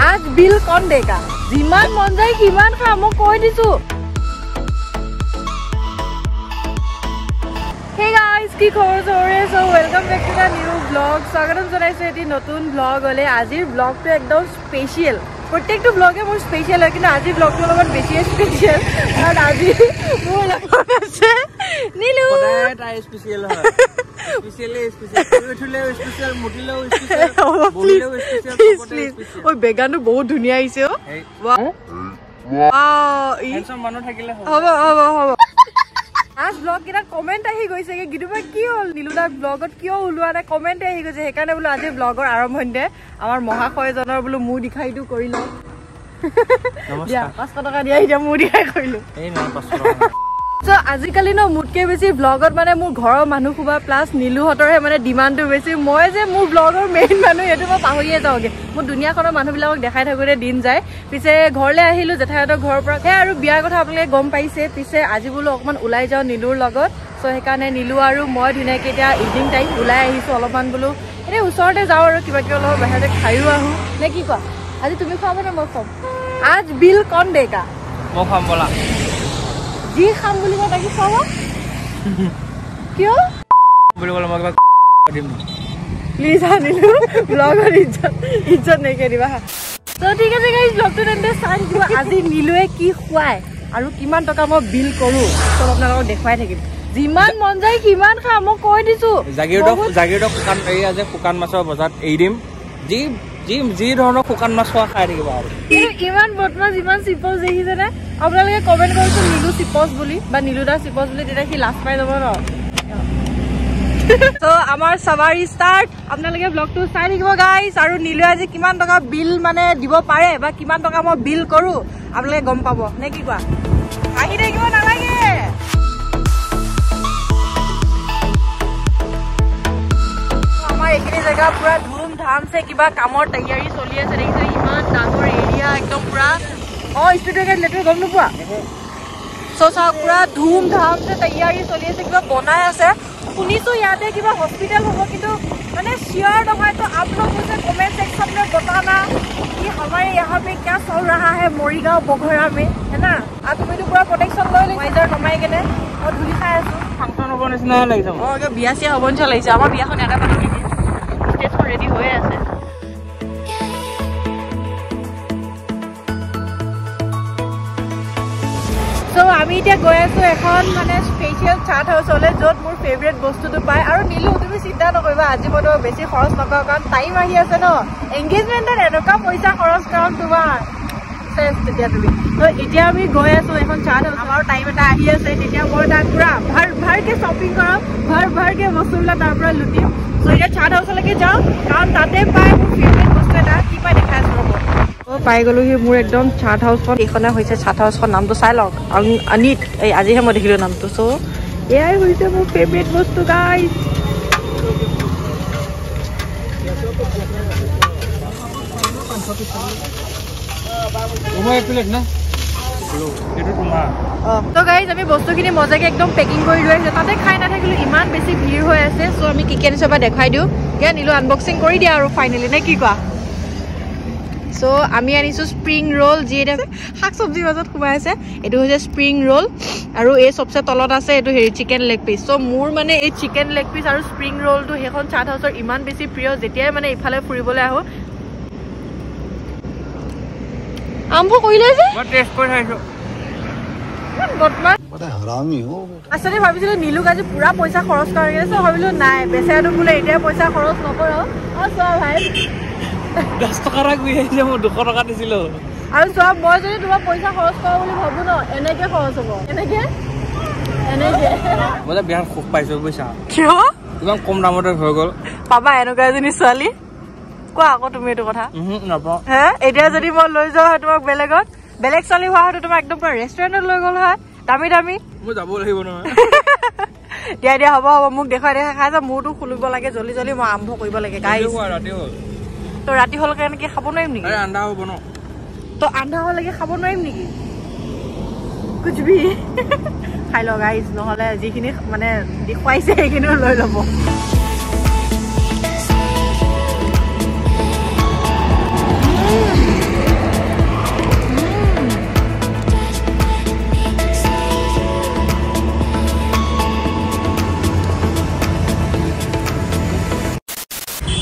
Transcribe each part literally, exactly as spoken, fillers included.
आज बिल कौन देगा जिमान मन जाए किमान खा मैं কৈ দিছো हे गाइस কি খবৰ চৰে so welcome back to the new blog স্বাগতম জনাইছো এটি নতুন ব্লগ হলে আজিৰ ব্লগটো একদম স্পেশাল প্ৰত্যেকটো ব্লগে মোৰ স্পেশাল হয় কিন্তু আজি ব্লগটো অলপ বেছি স্পেশাল আৰু আজি মোৰ লগত আছে নীলু এটা স্পেশাল হয় স্পেশালি স্পেশাল উঠলে স্পেশাল মুটিলেও স্পেশাল বলিলেও স্পেশাল ও বেগানো বহুত ধুনিয়া আইছে ও ওয়াও হেনসম মানুহ থাকিলে হ'ব হ'ব হ'ব आज ब्लॉग केटा कमेंट आহি গৈছে কে গিডুবা কি হল নীলুদা ব্লগত কিয় উলুৱা না কমেন্ট আহি গৈছে হেকানে বলো আজি ব্লগৰ আৰম্ভণিতে আমাৰ মহাশয়জনৰ বলো মু দিখাইটো কৰিলো নমস্কাৰ পাঁচশ টকা দিয়া ইটা মু দিখাই কৰিলো এই না পাঁচশ টকা সো আজিকালি ন মুটকে বেছি ব্লগত মানে মোৰ ঘৰৰ মানুহ খুবা প্লাস নীলু হতৰহে মানে ডিমান্ডটো বেছি মই যে মোৰ ব্লগৰ মেইন মানুহ এটো মই পাহৰিয়ে যাওগে মোৰ দুনিয়াখনৰ মানুহবিলাকক দেখাই থাকোতে দিন যায় পিছে ঘৰলে আহিলো জেঠাইহঁতৰ ঘৰৰ পৰা হে আৰু বিয়াৰ কথা আপোনালোকে গম পাইছে পিছে আজি বলো অকমান উলাই যাও নীলুৰ লগত সো হেকানে নীলু আৰু মই ধুনিয়াকে এতিয়া ইভিনিং টাইম উলাই আহিছো অলপমান বলো এনে ওচৰতে যাও আৰু কিবা কিবা অলপ বাহিৰতে খাইও আহো নে কি কোৱা আজি তুমি খাবা না মই খাম आज बिल कौन देगा মই খাম বলা जी खाम বুলি কথা কি খাব কিয় বুলি বলা মই দিম প্লিজ আনিলো ব্লগৰ ইজ্জত ইজ্জত নাই কৰিবা তো ঠিক আছে গাইস ব্লগটো তেন্তে চাই দিব আজি নীলুৱে কি খুৱাই আৰু কিমান টকা মই বিল কৰো চব আপোনালোকক দেখাই থাকিম যিমান মন যায় কিমান খা মই কৈ দিছো জাগিৰডক জাগিৰডক শুকান এই আজি শুকান মাছৰ বজাত এৰি দিম যি যি যি ধৰণৰ শুকান মাছ খোৱা খাই থাকিব আৰু ইমান বটমাছ ইমান চিপছ দেখিছে না আপোনালোকে কমেন্ট কৰিছো নীলু চিপছ বুলি বা নীলুদা চিপছ বুলি তেতিয়া কি লাজ পাই যাব ন তো আমাৰ সৱাৰি স্টাৰ্ট আপোনালোকে ব্লগটো চাই থাকিব গাইস আৰু নীলু আজি কিমান টকা বিল মানে দিব পাৰে বা কিমান টকা মই বিল কৰো আপোনালোকে গম পাব নে কি কোৱা আহি থাকিব নালাগে আমাৰ এইখিনি জেগা পুৰা ধাম से কিবা কামৰ তৈয়াৰী চলি আছে দেখিছে ইমান ডাঙৰ এৰিয়া একদম পুৰা অ ষ্টুডিঅ লেটৰ গম নোপোৱা সোচা পুৰা ধুম ধাম से তৈয়াৰী চলি আছে কিবা বনাই আছে শুনিছো ইয়াতে কিবা হস্পিটেল হ'ব কিন্তু মানে শিওর নহয় তো आप लोग मुझे कमेंट सेक्शन में बताना कि हमारे यहाँ पे क्या चल रहा है मोरीगांव बघरा में है ना आप तुम्हें तो पूरा प्रोटेक्शन লৈ লৈ মাইজাৰ কমাই কেনে আৰু ধুলি খাই আছো ফাংচন হ'ব নিচিনা লাগিছে অ বিয়া চিয়া হ'ব নিচিনা লাগিছে আমাৰ বিয়াখন একা পাতো নেকি ষ্টেজ ৰেডি হৈ আছে সো আমি এতিয়া গৈ আছো এখন মানে স্পেশাল চাট হাউস হলে যত মোৰ ফেভাৰিট বস্তুটো পায় আৰু নীলু তুমি চিন্তা নকৰিবা আজি মই বেছি খৰচ নকৰো কাৰণ টাইম আহি আছে ন এংগেজমেন্টত এনেকুৱা পইচা খৰচ কাৰণ তোমাৰ চেছ তেতিয়া তুমি তো এতিয়া আমি গৈ আছো এখন চাট হাউস আমাৰ টাইম এটা আহি আছে তেতিয়া মই তাত পুৰা ভাৰ ভাৰকে শ্বপিং কৰাম ভাৰ ভাৰকে বস্তুবিলাক তাৰ পৰা লুটিম সো এতিয়া চাট হাউসলৈকে যাওঁ কাৰণ তাতে পায় মোৰ ফেভাৰিট বস্তু এটা কি পাই দেখাই আছো ৰ'ব ও পাই গলো কি মোৰ একদম চাট হাউসখন এখনে হৈছে চাট হাউসখন নামটো চাই লওক অনিত এই আজিহে মই দেখিলো নামটো সো এয়াই হৈছে মোৰ ফেভাৰিট বস্তু গাইস তোমাৰ প্লেট না এটো তোমাৰ তো গাইস আমি বস্তুখিনি মজাকে একদম পেকিং কৰি লৈ আছে তাতে খাই না থাকিলো ইমান বেছি ভিৰ হৈ আছে সো আমি কি কেনে সবা দেখাই দিও ইয়া নিলো আনবক্সিং কৰি দিয়া আৰু ফাইনালি নে কি কোৱা সো আমি আনিছো স্প্ৰিং রোল যি এটা শাক সবজি মাজত খুমাই আছে এটো হৈছে স্প্ৰিং রোল আৰু এই সবচে তলত আছে এটো হেৰি চিকেন লেগ পিস সো মোৰ মানে এই চিকেন লেগ পিস আৰু স্প্ৰিং রোলটো হেখন চাট হাউসৰ ইমান বেছি প্ৰিয় যেতিয়াই মানে ইফালে ফুৰিবলৈ আহো আম্ভ কইলে যে মই টেষ্ট কৰি চাইছো বটমান বড় হারামি হো আসলে ভাবিছিলো নীলু গাজি পুরা পয়সা খরচ কৰি গেছে ভাবিলো নাই বেচাটো বুলে এতিয়া পয়সা খৰচ নকৰো অ সব ভাই দহ টকা গৈ আহিছে মই দুশ টকা দিছিলো আৰু সব মই যদি তোমাৰ পইচা খৰচ কৰা বুলি ভাবো ন এনেকে খৰচ হ'ব এনেকে এনেকে মই বিয়াৰ খুব পাইছো পইচা কিয় ইমান কম দামতে হৈ গ'ল পাবা এনেকুৱা এজনী ছোৱালী কোৱা আকৌ তুমি এইটো কথা হুম নাপাওঁ হে এতিয়া যদি মই লৈ যাওঁ তোমাক বেলেগত বেলেগ ছোৱালী হোৱা হয়তো তোমাক একদম পুৰা ৰেষ্টুৰেণ্টত লৈ গ'ল হয় দামী দামী মই যাব লাগিব নহয় দিয়া দিয়া হ'ব হ'ব মোক দেখুৱাই দেখা খাই যা মোৰটো খুলিব লাগে জলদি জলদি মই আৰম্ভ কৰিব লাগে গাইছ ৰাতি হ'ল তো ৰাতি হল কাৰণে কি খাব নোৱাৰিম নেকি আৰে আন্ডা হ'ব ন তো আন্ডা হলকে খাব নোৱাৰিম নেকি कुछ भी খাই ল গাইস নহলে যিখিনি মানে দেখুৱাইছে সেইখিনি লৈ লব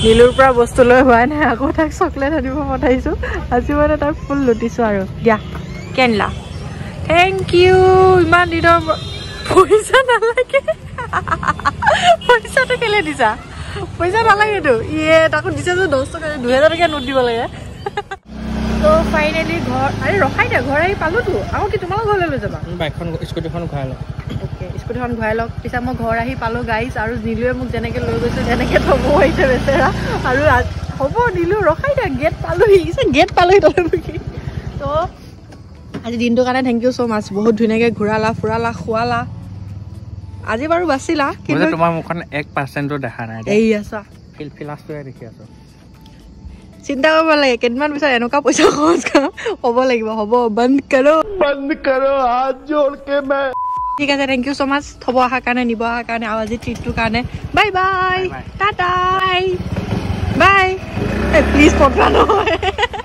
নীলুৰ পৰা বস্তু লৈ হোৱা নাই আকৌ তাক চকলেট আনিব পঠাইছোঁ আজি মানে তাক ফুল লুটিছোঁ আৰু দিয়া কেনলা থেংক ইউ ইমান দিনৰ পইচা নালাগে পইচাটো কেলে দিছা পইচা নালাগেতো ইয়ে তাকো দিছে যে দহ টকা দুহেজাৰ টকীয়া নোট দিব লাগে তো ফাইনেলি ঘৰ আৰে ৰখাই দিয়া ঘৰ আহি পালোতো আকৌ কি তোমালোক ঘৰলৈ লৈ যাবা বাইকখন স্কুটিখন ঘূৰাই লওক অ'কে স্কুটিখন ঘূৰাই লওক পিছত মই ঘৰ আহি পালোঁ গাইজ আৰু নীলুৱে মোক যেনেকৈ লৈ গৈছে তেনেকৈ থ'ব হৈছে বেচেৰা আৰু হ'ব নীলু ৰখাই দিয়া গেট পালোহি গেট পালোহি তথাপি তো আজি দিনটোৰ কাৰণে থেংক ইউ ছ' মাছ বহুত ধুনীয়াকৈ ঘূৰালা ফুৰালা খোৱালা আজি বাৰু বাচিলা কিন্তু তোমাৰ মুখখন এক পাৰ্চেণ্টো দেখা নাই এই আছা ফিল ফিলাছটোৱে দেখি আছোঁ চিন্তা কৰিব লাগে কেইদিনমান পিছত এনেকুৱা পইচা খৰচ হ'ব লাগিব হ'ব বন্ধ কৰ বন্ধ কৰ হাত জোৰকে মে ঠিক আছে থেংক ইউ ছ' মাছ থ'ব অহাৰ কাৰণে নিব অহাৰ কাৰণে আৰু আজি ট্ৰিটটোৰ কাৰণে bye bye tata bye bye please পঠোৱা নহয়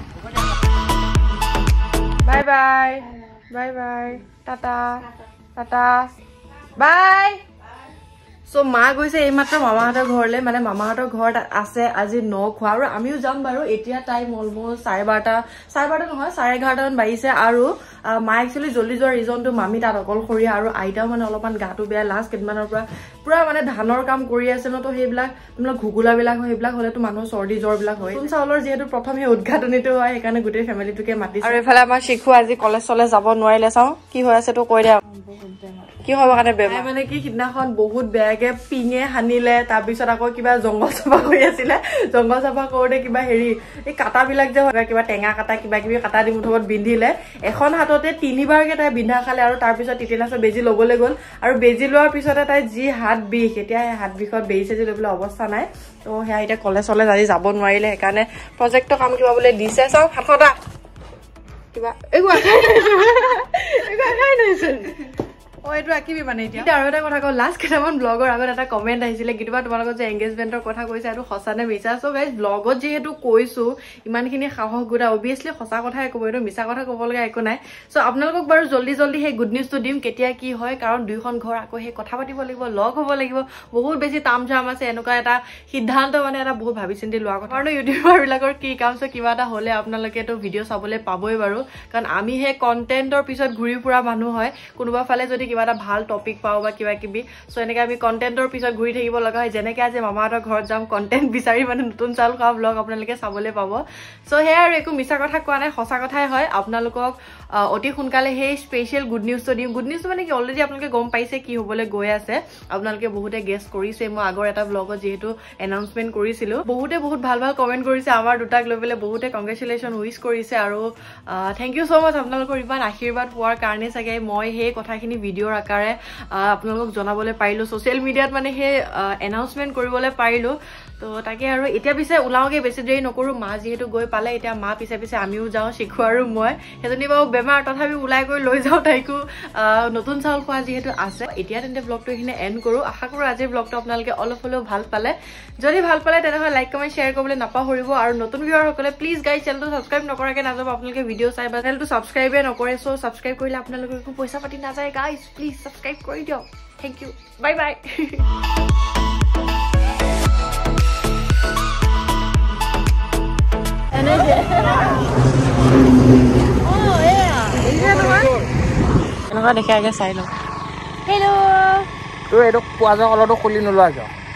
bye bye bye bye Tata tata bye চ' মা গৈছে এইমাত্ৰ মামাহঁতৰ ঘৰলৈ মানে মামাহঁতৰ ঘৰত আছে আজি ন খোৱা আৰু আমিও যাম বাৰু এতিয়া টাইম অলমষ্ট চাৰে বাৰটা চাৰে বাৰটা নহয় চাৰে এঘাৰটামান বাজিছে আৰু মা একচুৱেলি জল্দি যোৱাৰ ৰিজনটো মামী তাত অকলশৰীয়া আৰু আইতাও মানে অলপমান গাটো বেয়া লাষ্ট কেইদিনমানৰ পৰা পুৰা মানে ধানৰ কাম কৰি আছে ন তো সেইবিলাক তোমালোক ঘুগুলাবিলাক হয় সেইবিলাক হ'লেতো মানুহৰ চৰ্দি জ্বৰবিলাক হয় নতুন চাউলৰ যিহেতু প্ৰথম সেই উদঘাটনীটো হয় সেইকাৰণে গোটেই ফেমিলিটোকে মাতিছে আৰু এইফালে আমাৰ শিশু আজি কলেজ চলেজ যাব নোৱাৰিলে চাওঁ কি হৈ আছে তো কৈ দিয়া কি হ'ব কাৰণে বেমাৰ মানে কি সিদিনাখন বহুত বেয়াকে পিঙে সানিলে তাৰপিছত আকৌ কিবা জংঘল চাফা কৰি আছিলে জংঘল চাফা কৰোঁতে কিবা হেৰি এই কাটাবিলাক যে হয় কিবা টেঙা কাটা কিবা কিবি কাটা দি মুঠত বিন্ধিলে এখন হাততে তিনিবাৰকে তাই বিন্ধা খালে আৰু তাৰপিছত টিটেনাছৰ বেজি ল'বলৈ গ'ল আৰু বেজি লোৱাৰ পিছতে তাই যি হাত বিষ এতিয়া সেই হাত বিষত বেজি চেজি লৈ পেলাই অৱস্থা নাই তো সেয়া এতিয়া কলেজ চলেজ আজি যাব নোৱাৰিলে সেইকাৰণে প্ৰজেক্টৰ কাম কিবা বোলে দিছে চাওক হাতটা কিবা একো আখাই নহৈছে অ এইটো আঁকিবি মানে এতিয়া আৰু এটা কথা কওঁ লাষ্ট কেইটামান ব্লগৰ আগত এটা কমেণ্ট আহিছিলে কেতিয়াবা তোমালোকৰ যে এংগেজমেণ্টৰ কথা কৈছে এইটো সঁচা নে মিছা চ' গাইজ ব্লগত যিহেতু কৈছোঁ ইমানখিনি সাহস গোটা অভিয়াছলি সঁচা কথাই ক'ব এইটো মিছা কথা ক'ব লগা একো নাই চ' আপোনালোকক বাৰু জল্দি জল্দি সেই গুড নিউজটো দিম কেতিয়া কি হয় কাৰণ দুইখন ঘৰ আকৌ সেই কথা পাতিব লাগিব লগ হ'ব লাগিব বহুত বেছি তাম ঝাম আছে এনেকুৱা এটা সিদ্ধান্ত মানে এটা বহুত ভাবি চিন্তি লোৱা কথা কাৰণ ইউটিউবাৰবিলাকৰ কি কাম চ' কিবা এটা হ'লে আপোনালোকেতো ভিডিঅ' চাবলৈ পাবই বাৰু কাৰণ আমি সেই কণ্টেণ্টৰ পিছত ঘূৰি ফুৰা মানুহ হয় কোনোবা ফালে যদি কিবা এটা ভাল টপিক পাওঁ বা কিবা কিবি চ' এনেকৈ আমি কণ্টেণ্টৰ পিছত ঘূৰি থাকিব লগা হয় যেনেকৈ আজি মামাহঁতৰ ঘৰত যাম কণ্টেণ্ট বিচাৰি মানে নতুন চাউল খোৱা ব্লগ আপোনালোকে চাবলৈ পাব চ' সেয়া আৰু একো মিছা কথা কোৱা নাই সঁচা কথাই হয় আপোনালোকক অতি সোনকালে সেই স্পেচিয়েল গুড নিউজটো দিম গুড নিউজটো মানে কি অলৰেডি আপোনালোকে গম পাইছে কি হ'বলৈ গৈ আছে আপোনালোকে বহুতে গেছ কৰিছে মই আগৰ এটা ব্লগত যিহেতু এনাউন্সমেণ্ট কৰিছিলোঁ বহুতে বহুত ভাল ভাল কমেণ্ট কৰিছে আমাৰ দুটাক লৈ পেলাই বহুতে কংগ্ৰেচুলেশ্যন উইচ কৰিছে আৰু থেংক ইউ ছ' মাছ আপোনালোকৰ ইমান আশীৰ্বাদ পোৱাৰ কাৰণে চাগে মই সেই কথাখিনি ভিডিঅ'ৰ আকাৰে আপোনালোকক জনাবলৈ পাৰিলোঁ ছ'চিয়েল মিডিয়াত মানে সেই এনাউন্সমেণ্ট কৰিবলৈ পাৰিলোঁ তো তাকে আৰু এতিয়া পিছে ওলাওঁগৈ বেছি দেৰি নকৰোঁ মা যিহেতু গৈ পালে এতিয়া মা পিছে পিছে আমিও যাওঁ শিশু আৰু মই সেইজনী বাৰু বেমাৰ তথাপি ওলাই গৈ লৈ যাওঁ তাইকো নতুন চাউল খোৱা যিহেতু আছে এতিয়া তেন্তে ব্লগটো এইখিনি এণ্ড কৰোঁ আশা কৰোঁ আজিৰ ব্লগটো আপোনালোকে অলপ হ'লেও ভাল পালে যদি ভাল পালে তেনেহ'লে লাইক কমেণ্ট শ্বেয়াৰ কৰিবলৈ নাপাহৰিব আৰু নতুন ভিউৱাৰসকলে প্লিজ গাইজ চেনেলটো ছাবস্ক্ৰাইব নকৰাকৈ নাযাব আপোনালোকে ভিডিঅ' চাই বা চেনেলটো ছাবস্ক্ৰাইবে নকৰে চ' ছাবস্ক্ৰাইব কৰিলে আপোনালোকৰ একো পইচা পাতি নাযায় গাইজ প্লিজ ছাবস্ক্ৰাইব কৰি দিয়ক থেংক ইউ বাই বাই এনেকুৱা দেখে আগে চাই লওঁ হেল্ল' তোৰ এইটো পোৱা যোৱা কলৰটো খুলি নোলোৱা কিয়